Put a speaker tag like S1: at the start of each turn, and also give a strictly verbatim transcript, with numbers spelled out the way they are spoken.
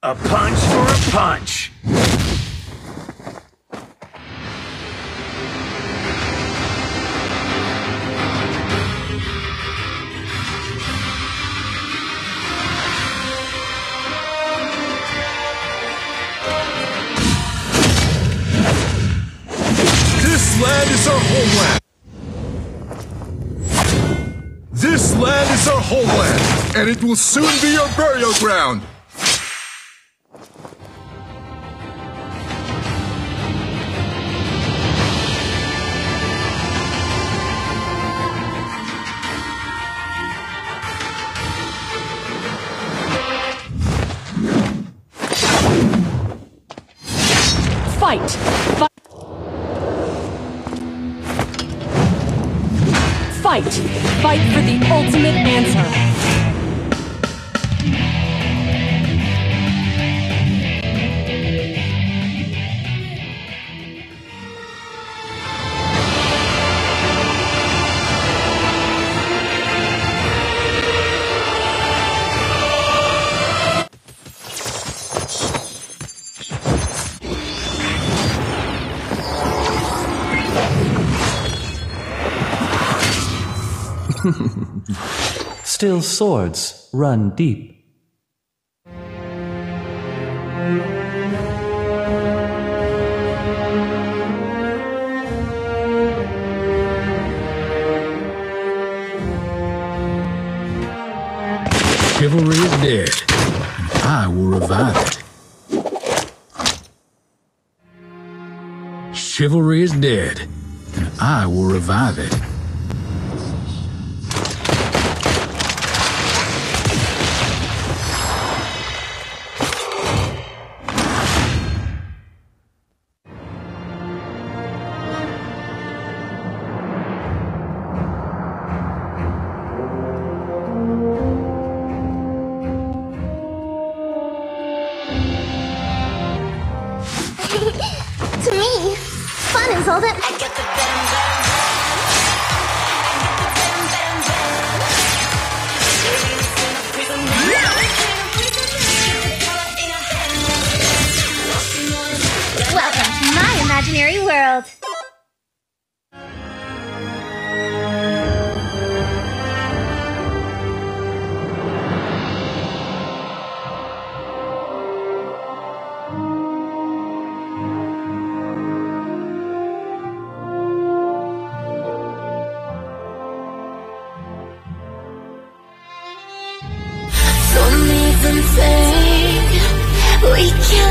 S1: A punch for a punch.
S2: This land is our homeland. This land is our homeland, and it will soon be our burial ground.
S3: Fight! Fight! Fight! Fight for the ultimate answer!
S4: Still swords run deep.
S5: Chivalry is dead, and I will revive it. Chivalry is dead, and I will revive it.
S6: To me, fun is all that I get the Welcome to my imaginary world. Don't even think we can